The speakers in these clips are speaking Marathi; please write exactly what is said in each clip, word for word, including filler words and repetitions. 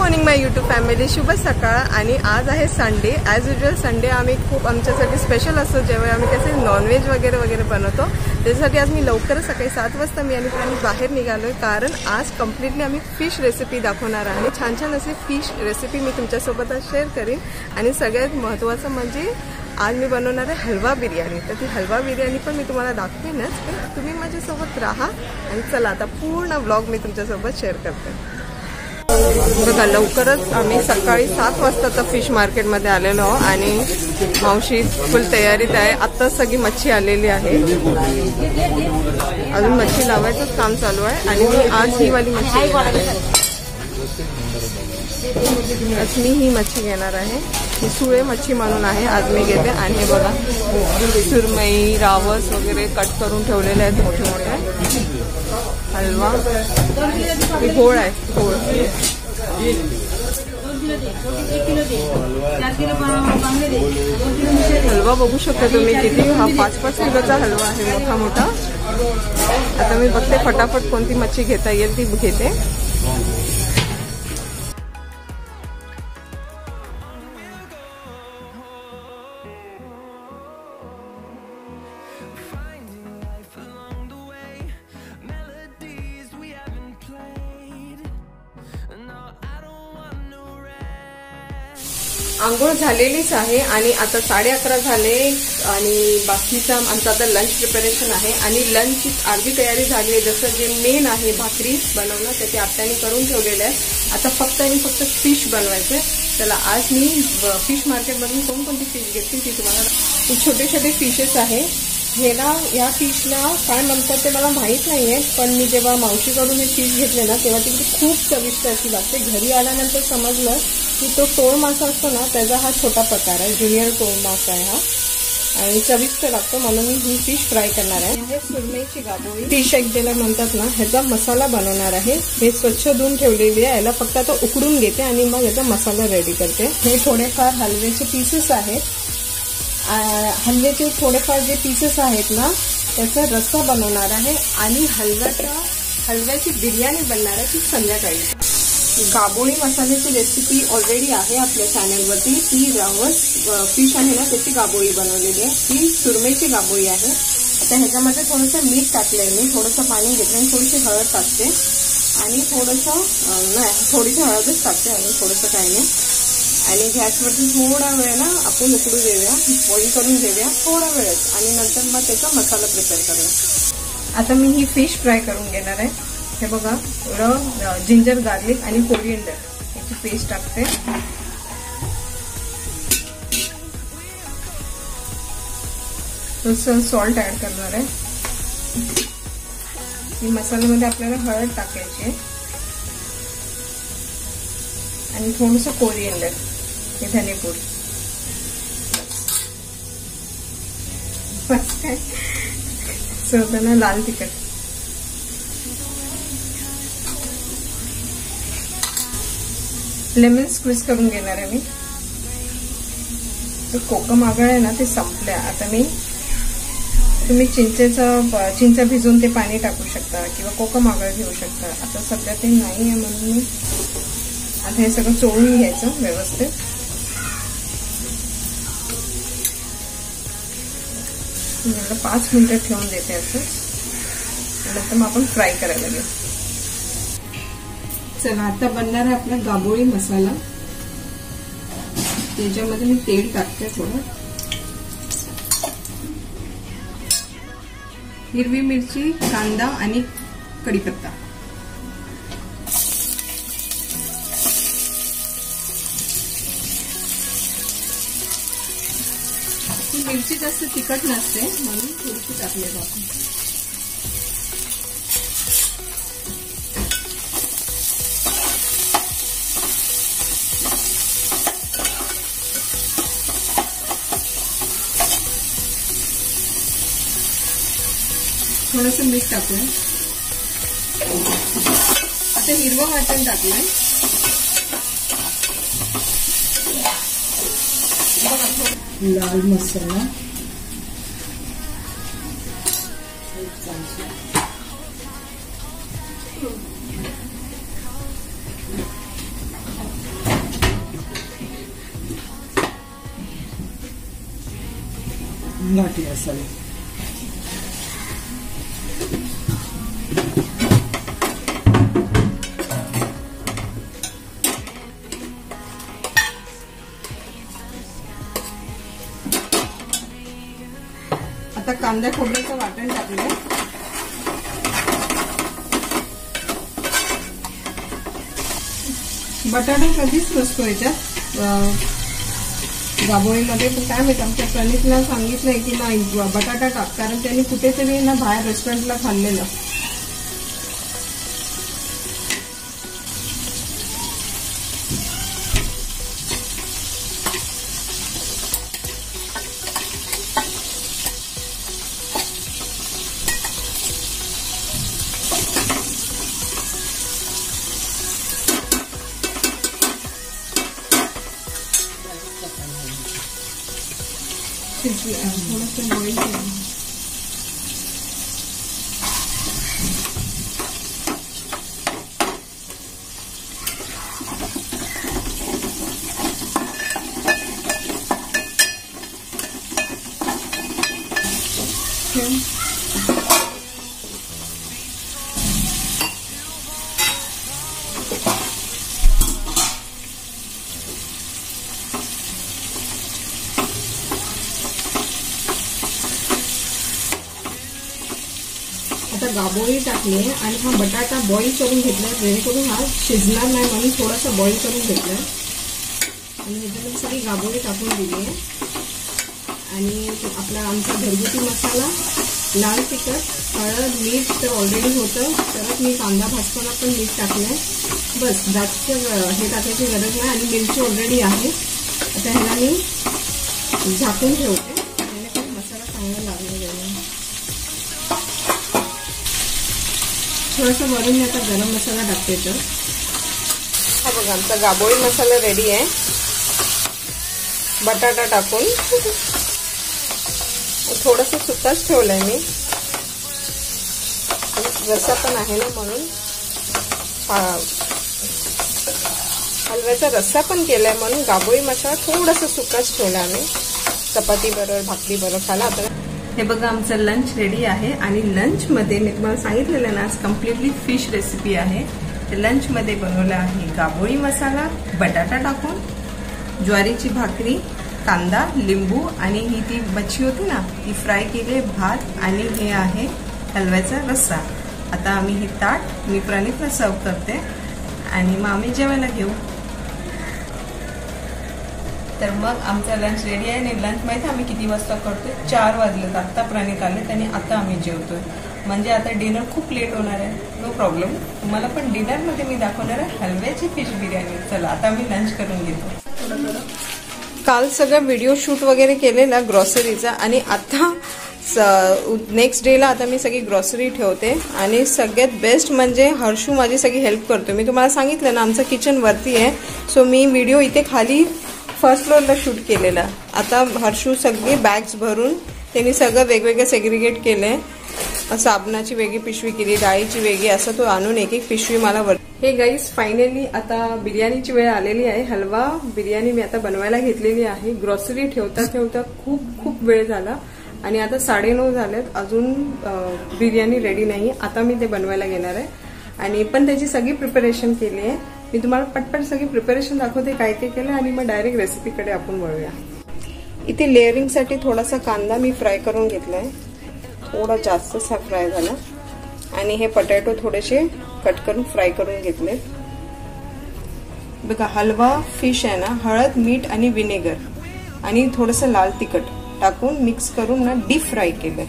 मॉर्निंग माय यूट्यूब फॅमिली, शुभ सकाळ. आणि आज आहे संडे. ॲज युजल संडे आम्ही खूप आमच्यासाठी स्पेशल असतो, जेव्हा आम्ही कसे नॉनव्हेज वगैरे वगैरे बनवतो. त्याच्यासाठी आज मी लवकर सकाळी सात वाजता मी आणि आम्ही बाहेर निघालो, कारण आज कम्प्लिटली आम्ही फिश रेसिपी दाखवणार आहे. आणि छान छान अशी फिश रेसिपी मी तुमच्यासोबत आज शेअर करीन. आणि सगळ्यात महत्त्वाचं म्हणजे आज मी बनवणार आहे हलवा बिर्याणी. तर ती हलवा बिर्याणी पण मी तुम्हाला दाखवेनच, पण तुम्ही माझ्यासोबत राहा. आणि चला आता पूर्ण व्लॉग मी तुमच्यासोबत शेअर करते. बघा, लवकरच आम्ही सकाळी सात वाजता तर फिश मार्केटमध्ये आलेलो आहोत आणि मावशी फुल तयारीत आहे. आत्ताच सगळी मच्छी आलेली आहे, अजून मच्छी लावायचंच काम चालू आहे. आणि मी आज ही वाली मच्छी घेणार आहे. आज मी ही मच्छी घेणार आहे. ही सुळे मच्छी म्हणून आहे, आज मी घेते. आणि हे बघा, सुरमई, रावस वगैरे कट करून ठेवलेले आहेत मोठे मोठे. हलवा घोळ आहे, घोळ. हलवा बघू शकता तुम्ही किती, हा पाच पाच किलोचा हलवा आहे, मोठा मोठा. आता मी बघते फटाफट कोणती मच्छी घेता येईल ती घेते. आंघोळ झालेलीच आहे आणि आता साडे अकरा झाले आणि बाकीचा आमचं आता लंच प्रिपरेशन आहे. आणि लंचची अर्धी तयारी झाली आहे. जसं जे मेन आहे भाकरी बनवणं, ते ते आत्याने करून ठेवलेलं आहे. आता फक्त आणि फक्त फिश बनवायचं. चला, आज मी फिश मार्केटमधून कोणकोणती फिश घेतली ती तुम्हाला. छोटे छोटे फिशेस आहे हे ना. या फिशला काय म्हणतात ते मला माहीत नाही आहे, पण मी जेव्हा मावशीकडून हे फिश घेतले ना तेव्हा ती खूप चविष्ट अशी लागते. घरी आल्यानंतर समजलं की तो टोळ मासा असतो ना, त्याचा हा छोटा प्रकार आहे, ज्युनियर टोळ मासा आहे हा, आणि चविष्ट लागतो. म्हणून मी ही फिश फ्राय करणार आहे. हे सुरमईची गाभोळी फिश एक ज्याला म्हणतात ना, ह्याचा मसाला बनवणार आहे. हे स्वच्छ धुवून ठेवलेली आहे. याला फक्त आता उकडून घेते आणि मग याचा मसाला रेडी करते. हे थोडेफार हलव्याचे पीसेस आहेत. हलव्याचे थोडेफार जे पीसेस आहेत ना, त्याचा रस्सा बनवणार आहे. आणि हलव्याचा हलव्याची बिर्याणी बनणार आहे ती संध्याकाळी. गाबोळी मसाल्याची रेसिपी ऑलरेडी आहे आपल्या चॅनलवरती. ती रावस फिश आहे ना, त्याची गाबोळी बनवलेली आहे. ती सुरमईची गाबोळी आहे. आता ह्याच्यामध्ये थोडंसं मीठ टाकलंय मी, थोडंसं पाणी घेतलं आणि थोडीशी हळद टाकते. आणि थोडंसं नाही, थोडीशी हळदच टाकते आणि थोडंसं काही नाही. आणि गॅसवरती थोडा वेळ ना आपण उकडू देऊया, बॉईल करून घेऊया थोडा वेळच. आणि नंतर मग त्याचा मसाला प्रिपेअर करूया. आता मी ही फिश फ्राय करून घेणार आहे. हे बघा, थोडं जिंजर गार्लिक आणि कोरिएंडर याची पेस्ट टाकते. थोडंसं सॉल्ट ऍड करणार आहे. ही मसाल्यामध्ये आपल्याला हळद टाकायची आणि थोडंसं कोरिएंडर, हे धनेपूड. बस काय होतं ना, लाल तिखट. लेमन स्क्वीज करून घेणार आहे मी. तर कोकम आगळ आहे ना, ते संपल्या. आता मी तुम्ही चिंचेचं चिंच भिजवून ते पाणी टाकू शकता किंवा कोकम आगळ घेऊ शकता. आता सध्या ते नाही आहे म्हणून मी आता हे सगळं चोळून घ्यायचं व्यवस्थित. याला पाच मिनिटं ठेवून देते असं. नंतर मग आपण फ्राय करायला घेऊ. चला, आता बनणार आहे आपला गाबोळी मसाला. त्याच्यामध्ये मी तेल टाकते थोडं. हिरवी मिरची, कांदा आणि कढीपत्ता. ही मिरची जास्त तिखट नसते म्हणून थोडीशी टाकली आपण. थोडंसं मीठ टाकूया. आता हिरवं वाटण टाकलंय. लाल मसाला, घाटी असावी. आता कांदा खोबऱ्याचं वाटण टाकलं. बटाटा कधीच नसतो याच्यात गाभोळीमध्ये, पण काय माहिती आमच्या प्रणितला सांगितलंय की नाही बटाटा टाक, कारण त्यांनी कुठेतरी ना बाहेर रेस्टॉरंटला खाल्लेलं. थोडंसं बॉईल केलं. आता गाभोळी टाकली आणि हा बटाटा बॉईल करून घेतला, जेणेकरून हा शिजणार नाही म्हणून थोडासा बॉईल करून घेतला आणि ह्याच्यामध्ये सगळी गाभोळी टाकून दिली आहे. आणि आपला आमचा घरगुती मसाला, लाल तिखट, हळद, मीठ तर ऑलरेडी होतं, तरच मी कांदा भाजताना पण मीठ टाकलंय. बस जास्त हे टाकायची गरज नाही आणि मिरची ऑलरेडी आहे. आता ह्याला मी झाकून ठेवते जेणेकरून मसाला चांगला लागला जाईल. थोडंसं वरून मी आता गरम मसाला टाकते. तर हा बघा आमचा गाभोळी मसाला रेडी आहे. बटाटा टाकून थोडंसं सुकाच ठेवलंय मी, रस्सा पण आहे ना म्हणून. हलव्याचा रस्सा पण केलाय म्हणून गाभोळी मसाला थोडासा सुकाच ठेवला आम्ही, चपाती बरोबर भाकरी बरोबर खाला. आता हे बघा आमचं लंच रेडी आहे आणि लंच मध्ये मी तुम्हाला सांगितलेलं ना आज कम्प्लिटली फिश रेसिपी आहे. लंच मध्ये बनवलं आहे गाभोळी मसाला बटाटा टाकून, ज्वारीची भाकरी, कांदा, लिंबू आणि ही ती मच्छी होती ना ती फ्राय केली, भात आणि हे आहे हलव्याचा रस्सा. आता आम्ही ही ताट मी प्रणितला सर्व करते आणि मग आम्ही जेवायला घेऊ. तर मग आमचा लंच रेडी आहे आणि लंच माहिती आम्ही किती वाजता करतोय, चार वाजलेत. आत्ता प्रणित आले आणि आता आम्ही जेवतोय, म्हणजे आता डिनर खूप लेट होणार आहे. नो प्रॉब्लेम, तुम्हाला पण डिनरमध्ये मी दाखवणार आहे हलव्याची फिश बिर्याणी. चला आता आम्ही लंच करून घेतो. काल सगळं व्हिडिओ शूट वगैरे केलेला ग्रॉसरीचा आणि आता नेक्स्ट डेला आता मी सगळी ग्रॉसरी ठेवते. आणि सगळ्यात बेस्ट म्हणजे हर्षू माझी सगळी हेल्प करतो. मी तुम्हाला सांगितलं ना आमचं किचन वरती आहे, सो मी व्हिडिओ इथे खाली फर्स्ट फ्लोअरला शूट केलेला. आता हर्षू सगळे बॅग्स भरून त्यांनी सगळं वेगवेगळं सेग्रिगेट केलंय. साबणाची वेगळी पिशवी केली, डाळीची वेगळी, असं तो आणून एक एक पिशवी मला वर. हे गाईज फायनली आता बिर्याणीची वेळ आलेली आहे. हलवा बिर्याणी मी आता बनवायला घेतलेली आहे. ग्रॉसरी ठेवता ठेवता खूप खूप वेळ झाला आणि आता साडेनऊ झालेत, अजून बिर्याणी रेडी नाही. आता मी ते बनवायला घेणार आहे आणि पण त्याची सगळी प्रिपरेशन केली आहे. मी तुम्हाला पटपट सगळी प्रिपरेशन दाखवते काय काय केलं आणि मग डायरेक्ट रेसिपीकडे आपण वळूया. इथे लेअरिंगसाठी थोडासा कांदा मी फ्राय करून घेतलाय, थोडा जास्तच हा फ्राय झाला. आणि हे पटॅटो थोडेसे कट करून फ्राय करून घेतले. बघा हलवा फिश आहे ना, हळद, मीठ आणि विनेगर आणि थोडंसं लाल तिखट टाकून मिक्स करून ना डीप फ्राय केलंय.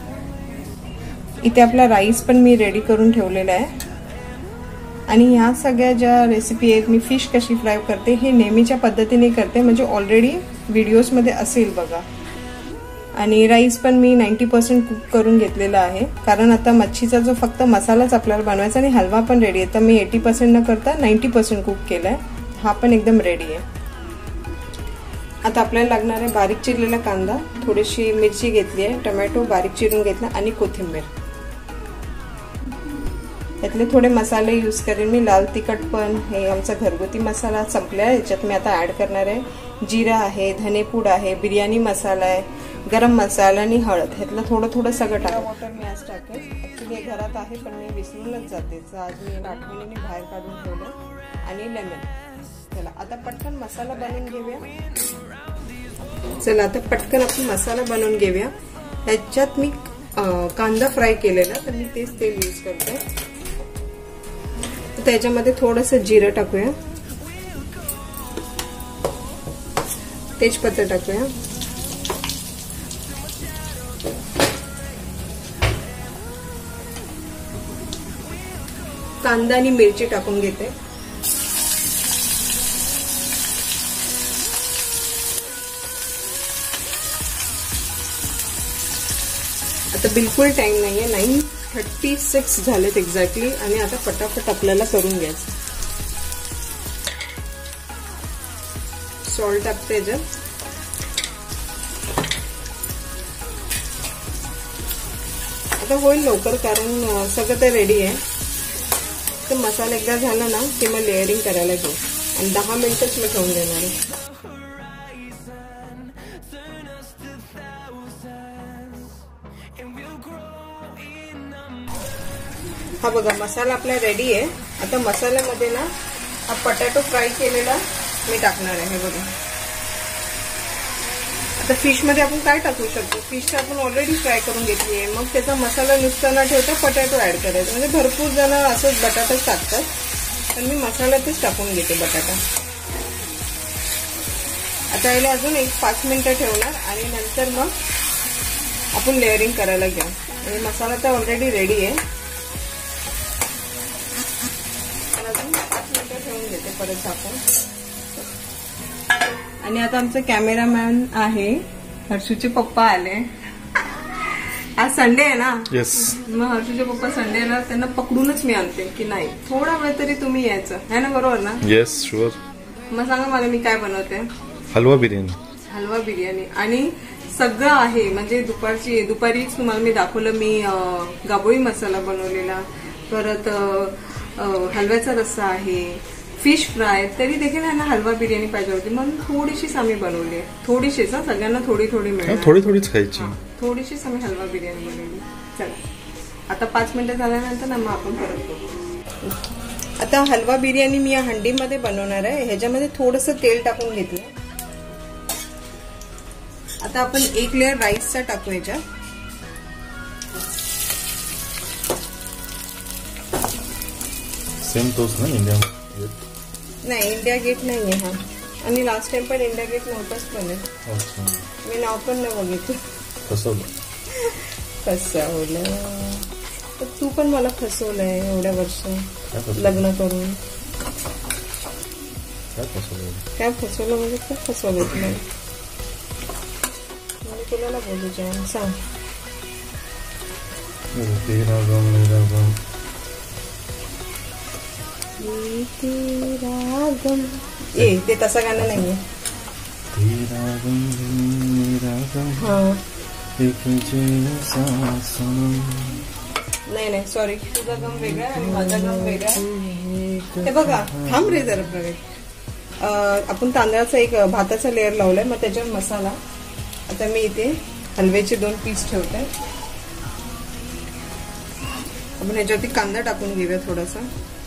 इथे आपला राईस पण मी रेडी करून ठेवलेला आहे. आणि ह्या सगळ्या ज्या रेसिपी आहेत, मी फिश कशी फ्राय करते हे नेहमीच्या पद्धतीने करते, म्हणजे ऑलरेडी व्हिडिओजमध्ये असेल बघा. आणि राईस पण मी नाईंटी पर्सेंट कुक करून घेतलेला आहे, कारण आता मच्छीचा जो फक्त मसालाच आपल्याला बनवायचा आणि हलवा पण रेडी आहे. तर मी एटी पर्सेंट न करता नाईंटी पर्सेंट कुक केलाय. हा पण एकदम रेडी आहे. आता आपल्याला लागणार आहे बारीक चिरलेला कांदा, थोडीशी मिरची घेतली आहे, टोमॅटो बारीक चिरून घेतला आणि कोथिंबीर. यातले थोडे मसाले यूज करेन मी. लाल तिखट पण हे आमचा घरगुती मसाला संपला आहे. याच्यात मी आता ऍड करणार आहे जिरा आहे, धनेपूड आहे, बिर्याणी मसाला आहे, गरम मसाला आणि हळद. ह्यातलं थोडं थोडं सगळं टाका. वॉटर मी आज टाकेन. ॲक्च्युली हे घरात आहे पण मी विसरूनच जाते. आज मी आठवणीने बाहेर काढून ठेवलं. आणि लेमन. चला आता पटकन मसाला बनवून घेऊया. चला आता पटकन आपण मसाला बनवून घेऊया. ह्याच्यात मी कांदा फ्राय केलेला तर मी तेच तेल यूज करते. त्याच्यामध्ये थोडंसं जिरं टाकूया, तेजपत्ता टाकूया, कांदा आणि मिरची टाकून घेते. आता बिलकुल टाइम नाहीये. नाईन थर्टी सिक्स झालेत एक्झॅक्टली. आणि आता फटाफट आपल्याला करून घ्यायचं. सॉल्ट टाकते याच्यात. आता होईल लवकर कारण सगळं ते रेडी आहे. तर मसाला एकदा झाला ना की मग लेअरिंग करायला घेऊ आणि दहा मिनिटच मी ठेवून देणार आहे. हा बघा मसाला आपला रेडी आहे. आता मसाल्यामध्ये ना हा पटॅटो फ्राय केलेला मी टाकणार आहे. हे बघा. आता फिश मध्ये आपण काय टाकू शकतो, फिश आपण ऑलरेडी फ्राय करून घेतली आहे. मग त्याचा मसाला नुसता न ठेवता पटॅटो ऍड करायचा. म्हणजे भरपूर जण असंच बटाटाच टाकतात पण मी मसाल्यातच टाकून घेते बटाटा. आता याला अजून एक पाच मिनिटं ठेवणार आणि नंतर मग आपण लेअरिंग करायला घेऊ. म्हणजे मसाला तर ऑलरेडी रेडी आहे. ठेवून देते परत झाकून. आणि आता आमचा कॅमेरामॅन आहे, हर्षूचे पप्पा आले. आज संडे आहे ना. येस. मग हर्षूचे पप्पा संडेला त्यांना पकडूनच मी आणते की नाही थोडा वेळ तरी तुम्ही यायचं आहे ना. बरोबर ना. Yes sure. मग सांगा मला मी काय बनवते. हलवा बिर्याणी. हलवा बिर्याणी आणि सगळं आहे. म्हणजे दुपारची दुपारीच तुम्हाला मी दाखवलं मी गाबोळी मसाला बनवलेला, परत हलव्याचा रस्सा आहे, फिश फ्राय. तरी देखील ना हलवा बिर्याणी पाहिजे होती म्हणून थोडीशीच आम्ही बनवली. थोडीशीच हा, सगळ्यांना थोडी थोडी मिळाली. थोडी थोडीच खायची. थोडीशीच आम्ही हलवा बिर्याणी बनवली. चला आता पाच मिनिटं झाल्यानंतर ना मग आपण परत करू. आता हलवा बिर्याणी मी या हंडीमध्ये बनवणार आहे. ह्याच्यामध्ये थोडंसं तेल टाकून घेतलं. आता आपण एक लेअर राईसचा टाकू ह्याच्यात. सेम तोच ना इंडिया गेट. नाही इंडिया गेट नाहीये हा. आणि लास्ट टाइम पण इंडिया गेट नव्हताच पण आहे. मी नाव पण नाही बघितलं. फसवलं. फसवलं. तू पण मला फसवलंय एवढ्या वर्ष लग्न करून. काय फसवलं? काय फसवलं म्हणजे खूप फसवलं तुला. मी कुणाला बोलू जाऊन सांग. तेरा गम मेरा गम. तेरा गम. ए ते तसं गाणं नाहीये. तेरा गम मेरा गम. हा एक जैसा सनम. नाही नाही सॉरी. तुझा गम वेगळा आणि माझा गम वेगळा. हे बघा थांब रे जरा प्रवेश. आपण तांदळाचा एक भाताचा लेअर लावलाय. मग त्याच्यावर मसाला. आता मी इथे हलव्याचे दोन पीस ठेवते. आपण ह्याच्यावरती कांदा टाकून घेऊया थोडासा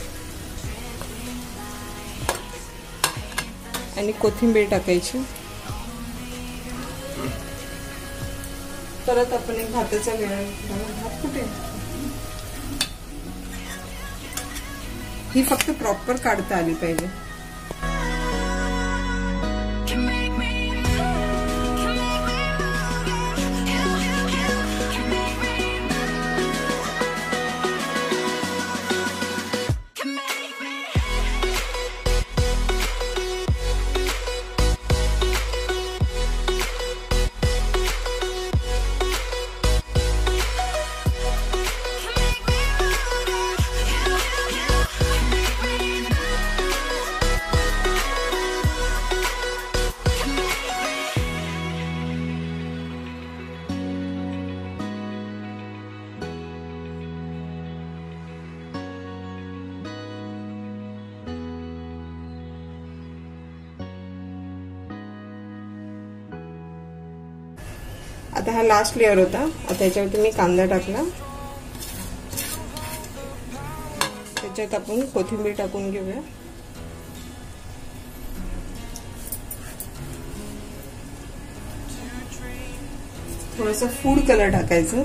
आणि कोथिंबीर टाकायची. परत आपण एक भाताचा लेअर. भात कुठे. ही फक्त प्रॉपर काढता आली पाहिजे. आता हा लास्ट लेअर होता. आता याच्यावरती मी कांदा टाकला. त्याच्यात आपण कोथिंबीर टाकून घेऊया. थोडंसं फूड कलर टाकायचं.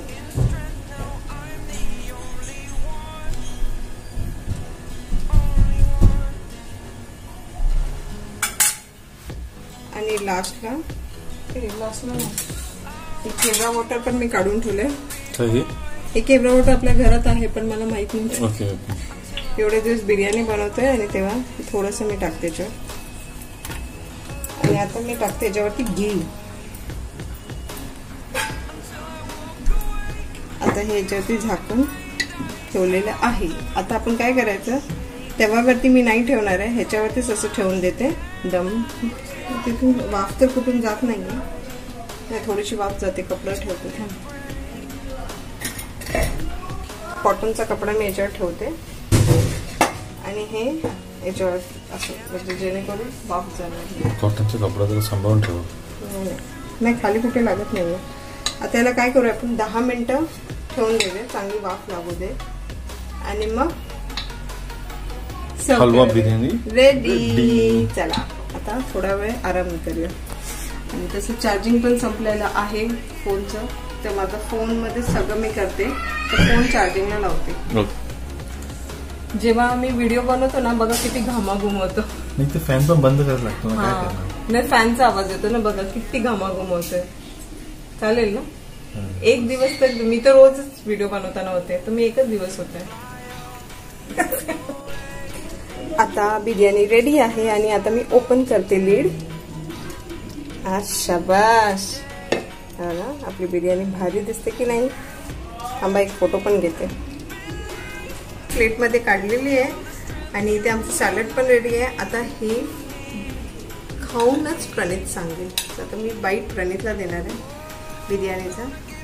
आणि लास्टला लास्टला केवढा वॉटर पण मी काढून ठेवलंय. हे केवढा वॉटर आपल्या घरात आहे पण मला माहित नव्हतं. Okay okay. एवढे दिवस बिर्याणी बनवतोय आणि तेव्हा थोडस मी टाकते याच्यावर. आणि आता मी टाकते याच्यावरती घी. आता हे याच्यावरती झाकून ठेवलेलं आहे. आता आपण काय करायचं, तव्यावरती मी नाही ठेवणार आहे, ह्याच्यावरतीच असं ठेवून देते दम. तिथून वाफ तर कुठून जात नाहीये. नाही, थोडीशी वाफ जाते. कपडा ठेवते. कॉटनचा कपडा मी याच्यावर ठेवते आणि हे याच्यावर असं म्हणजे जेणेकरून वाफ जाणार. कॉटनचा कपडा तर सांभाळून ठेव. नाही, खाली कुठे लागत नाही. आता याला काय करूया आपण, दहा मिनिटं ठेवून देऊया, चांगली वाफ लागू दे आणि मग हलवा बिर्याणी रेडी. चला आता थोडा वेळ आराम करूया. आणि तसं चार्जिंग पण संपलेलं आहे फोनचं, तर माझा फोन मध्ये सगळं मी करते, तर फोन चार्जिंगला लावते. जेव्हा आम्ही व्हिडिओ बनवतो ना, बघा किती घामाघूम होतो. नाही, ते फॅन पण बंद करायला लागतो ना. काय करणार? नाही, फॅनचा आवाज येतो ना, बघा किती घामाघूम होतोय. चालेल ना. एक दिवस तर मी तर रोजच व्हिडिओ बनवताना होते, तर मी एकच दिवस होते. आता बिर्याणी रेडी आहे आणि आता मी ओपन करते लीड. आज शाबाश. हा ना, आपली बिर्याणी भारी दिसते की नाही. आंबा एक फोटो पण घेते. प्लेट मध्ये काढलेली आहे आणि इथे आमचं सॅलड पण रेडी आहे. आता हे खाऊनच प्रणित सांगेल. आता मी बाईट प्रणितला देणार आहे बिर्याणीचा.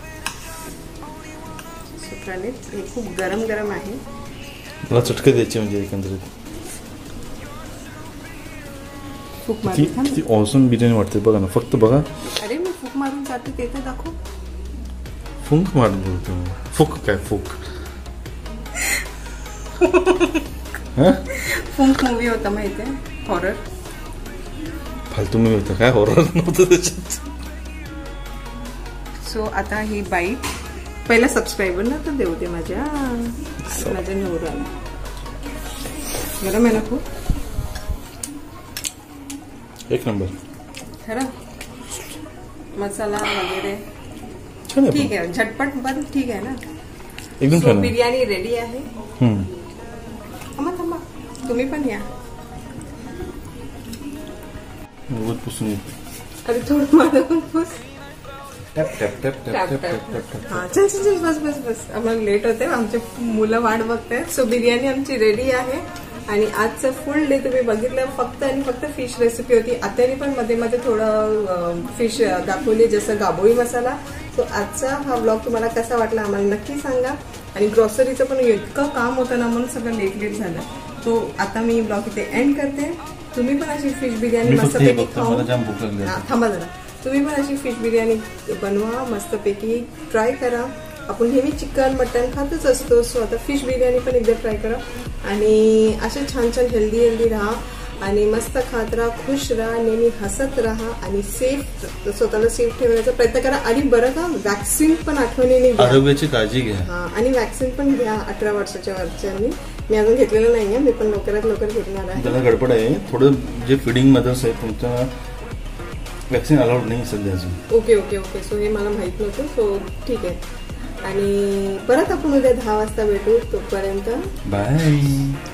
सो प्रणित, हे खूप गरम गरम आहे. मला चटके द्यायचे म्हणजे एकंदरीत. फूक मारून ती ऑसम बिर्याणी वाटते. बघा ना, फक्त बघा. अरे मी फूक मारून जाते ते तर दाखव. फुंक मारून बोलतो. फुक काय फुक? फुंक मूवी होता माहितीये, हॉरर. फालतू मूवी होता, काय हॉरर नव्हतं त्याच्यात. सो आता ही बाईट पहिला सबस्क्रायबर ना तर देऊ दे माझ्या माझ्या नवऱ्याला. गरम आहे ना खूप. एक नंबर. खरं मसाला वगैरे छान आहे. ठीक आहे, झटपट पण ठीक आहे ना. एकदम छान. बिर्याणी रेडी आहे. थांबा थांबा, तुम्ही पण या. पुसून येते. अरे थोडं मला पण पुस. Tap tap tap tap tap tap. हा, चल चल बस बस बस. आम्हाला लेट होते, आमचे मुलं वाट बघतायत. सो बिर्याणी आमची रेडी आहे आणि आजचं फुल डे तुम्ही बघितलं. फक्त आणि फक्त फिश रेसिपी होती. आत्याने पण मध्ये मध्ये थोडं फिश दाखवली, जसं गाभोळी मसाला. सो आजचा हा ब्लॉग तुम्हाला कसा वाटला आम्हाला नक्की सांगा. आणि ग्रॉसरीचं पण इतकं काम होतं ना, म्हणून सगळं लेट लेट झालं. सो आता मी ब्लॉग इथे एंड करते. तुम्ही पण अशी फिश बिर्याणी मस्तपैकी खाऊ. थांबा जरा. तुम्ही पण अशी फिश बिर्याणी बनवा, मस्तपैकी ट्राय करा. आपण नेहमी चिकन मटन खातच असतो. सो आता फिश बिर्याणी पण एकदा ट्राय करा आणि असे छान छान हेल्दी हेल्दी राहा आणि मस्त खात राहा, खुश राहा, नेहमी हसत राहा आणि सेफ, स्वतःला सेफ ठेवण्याचा प्रयत्न करा. आणि बरं का, वॅक्सिन पण आठवणीने घ्या. आरोग्याची काळजी घ्या. हा, आणि वॅक्सिन पण घ्या अठरा वर्षाच्या वरच्यांनी. मी अजून घेतलेलं नाहीये, मी पण लवकरात लवकर घेणार आहे. त्याला गडबड आहे थोडं. जे फिडिंग मदर्स आहे तुमच्या वॅक्सिन अलाउड नाही सध्या अजून. Okay okay okay. सो हे मला माहित नव्हतं. सो ठीक आहे. आणि परत आपण उद्या दहा वाजता भेटू. तोपर्यंत बाय.